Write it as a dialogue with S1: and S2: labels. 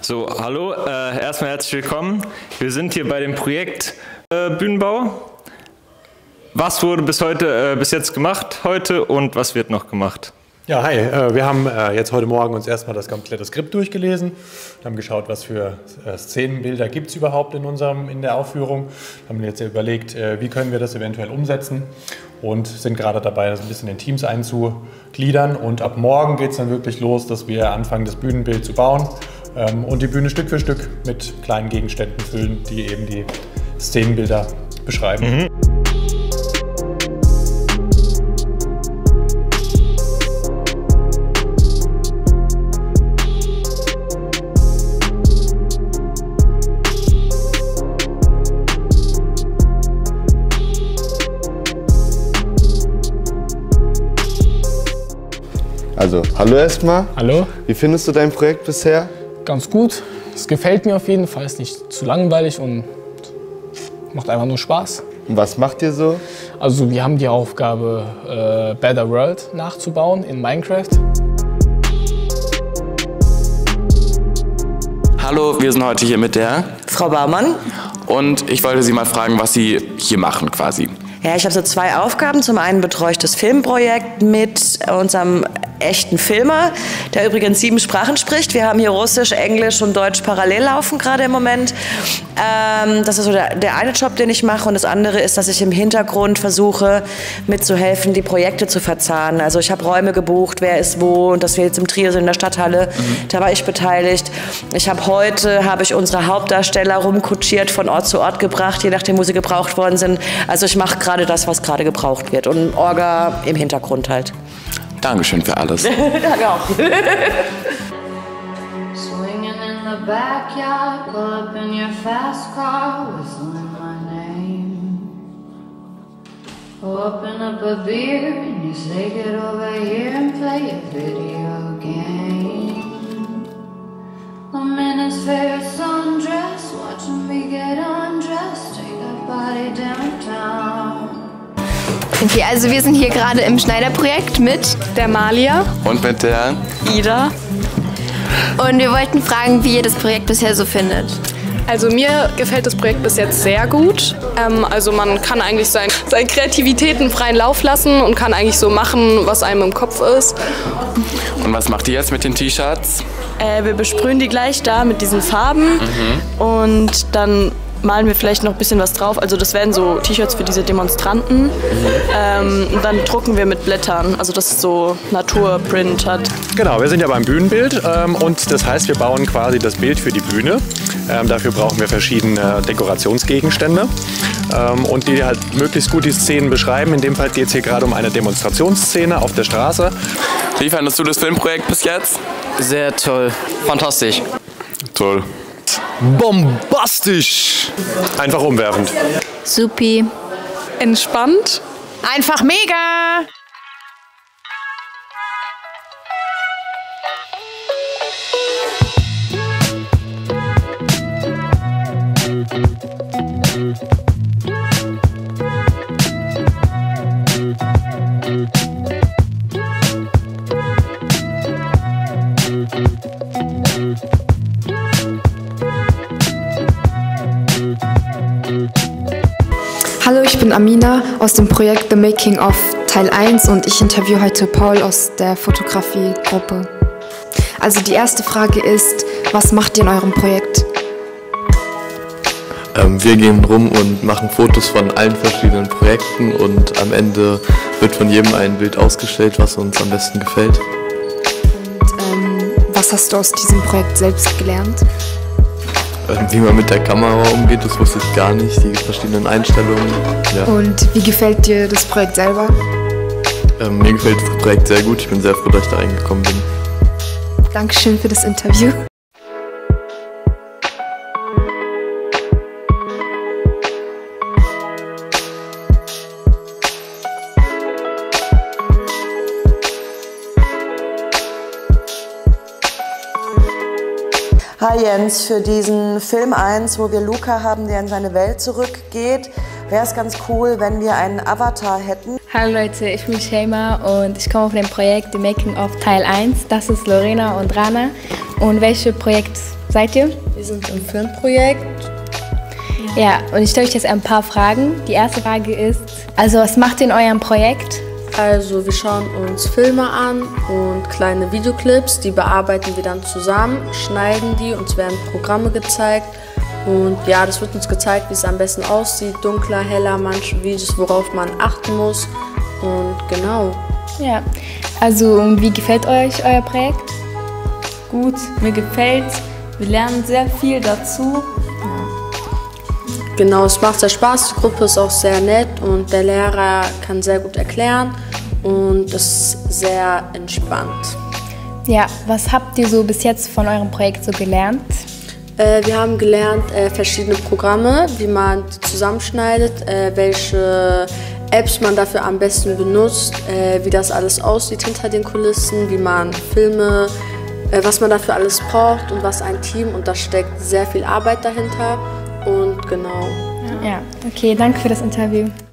S1: So, hallo, erstmal herzlich willkommen. Wir sind hier bei dem Projekt Bühnenbau. Was wurde bis jetzt gemacht heute und was wird noch gemacht?
S2: Ja, hi. Wir haben jetzt heute Morgen uns erstmal das komplette Skript durchgelesen und haben geschaut, was für Szenenbilder gibt es überhaupt in der Aufführung. Haben jetzt überlegt, wie können wir das eventuell umsetzen und sind gerade dabei, das ein bisschen in Teams einzugliedern. Und ab morgen geht es dann wirklich los, dass wir anfangen, das Bühnenbild zu bauen und die Bühne Stück für Stück mit kleinen Gegenständen füllen, die eben die Szenenbilder beschreiben. Mhm.
S3: Also, hallo erstmal.
S4: Hallo.
S3: Wie findest du dein Projekt bisher?
S4: Ganz gut. Es gefällt mir auf jeden Fall. Es ist nicht zu langweilig und macht einfach nur Spaß.
S3: Und was macht ihr so?
S4: Also, wir haben die Aufgabe, Better World nachzubauen in Minecraft.
S5: Hallo, wir sind heute hier mit der
S6: Frau Baumann.
S5: Und ich wollte Sie mal fragen, was Sie hier machen quasi.
S6: Ja, ich habe so zwei Aufgaben. Zum einen betreue ich das Filmprojekt mit unserem echten Filmer, der übrigens 7 Sprachen spricht. Wir haben hier Russisch, Englisch und Deutsch parallel laufen gerade im Moment. Das ist so der eine Job, den ich mache. Und das andere ist, dass ich im Hintergrund versuche, mitzuhelfen, die Projekte zu verzahnen. Also ich habe Räume gebucht, wer ist wo. Und dass wir jetzt im Trio sind in der Stadthalle, da war ich beteiligt. Heute habe ich unsere Hauptdarsteller rumkutschiert, von Ort zu Ort gebracht, je nachdem, wo sie gebraucht worden sind. Also ich mache gerade das, was gerade gebraucht wird. Und Orga im Hintergrund halt.
S5: Dankeschön für alles.
S6: Danke auch.
S7: Swinging in the backyard, pull up in your fast car, whistling my name. Open up a beer and you say get over here and play a video game. I'm in his favorite sundress, watching me get undressed, take a body downtown.
S8: Okay, also wir sind hier gerade im Schneiderprojekt mit der Malia
S5: und mit der
S8: Ida. Und wir wollten fragen, wie ihr das Projekt bisher so findet.
S9: Also mir gefällt das Projekt bis jetzt sehr gut. Also man kann eigentlich seine Kreativitäten freien Lauf lassen und kann eigentlich so machen, was einem im Kopf ist.
S5: Und was macht ihr jetzt mit den T-Shirts?
S10: Wir besprühen die gleich da mit diesen Farben und dann malen wir vielleicht noch ein bisschen was drauf. Also das werden so T-Shirts für diese Demonstranten. Und dann drucken wir mit Blättern, also dass es so Naturprint hat.
S2: Genau, wir sind ja beim Bühnenbild und das heißt, wir bauen quasi das Bild für die Bühne. Dafür brauchen wir verschiedene Dekorationsgegenstände und die halt möglichst gut die Szenen beschreiben. In dem Fall geht es hier gerade um eine Demonstrationsszene auf der Straße.
S5: Wie fandest du das Filmprojekt bis jetzt?
S11: Sehr toll, fantastisch.
S5: Toll.
S2: Bombastisch! Einfach umwerfend.
S8: Supi.
S9: Entspannt.
S12: Einfach mega!
S13: Hallo, ich bin Amina aus dem Projekt The Making of Teil 1 und ich interviewe heute Paul aus der Fotografiegruppe. Also die erste Frage ist, was macht ihr in eurem Projekt?
S3: Wir gehen rum und machen Fotos von allen verschiedenen Projekten und am Ende wird von jedem ein Bild ausgestellt, was uns am besten gefällt.
S13: Und was hast du aus diesem Projekt selbst gelernt?
S3: Wie man mit der Kamera umgeht, das wusste ich gar nicht, die verschiedenen Einstellungen. Ja.
S13: Und wie gefällt dir das Projekt selber?
S3: Mir gefällt das Projekt sehr gut, ich bin sehr froh, dass ich da reingekommen bin.
S13: Dankeschön für das Interview.
S6: Hi Jens, für diesen Film 1, wo wir Luca haben, der in seine Welt zurückgeht, wäre es ganz cool, wenn wir einen Avatar hätten.
S14: Hallo Leute, ich bin Shema und ich komme von dem Projekt The Making of Teil 1. Das ist Lorena und Rana. Und welches Projekt seid ihr?
S15: Wir sind im Filmprojekt.
S14: Ja, und ich stelle euch jetzt ein paar Fragen. Die erste Frage ist, also was macht ihr in eurem Projekt?
S15: Also wir schauen uns Filme an und kleine Videoclips, die bearbeiten wir dann zusammen, schneiden die, uns werden Programme gezeigt und ja, das wird uns gezeigt, wie es am besten aussieht, dunkler, heller, manche Videos, worauf man achten muss und genau.
S14: Ja, also wie gefällt euch euer Projekt?
S10: Gut, mir gefällt's, wir lernen sehr viel dazu.
S15: Genau, es macht sehr Spaß, die Gruppe ist auch sehr nett und der Lehrer kann sehr gut erklären und es ist sehr entspannt.
S14: Ja, was habt ihr so bis jetzt von eurem Projekt so gelernt?
S15: Wir haben gelernt verschiedene Programme, wie man die zusammenschneidet, welche Apps man dafür am besten benutzt, wie das alles aussieht hinter den Kulissen, wie man Filme, was man dafür alles braucht und was ein Team, und da steckt sehr viel Arbeit dahinter. Und genau.
S14: Ja, okay, danke für das Interview.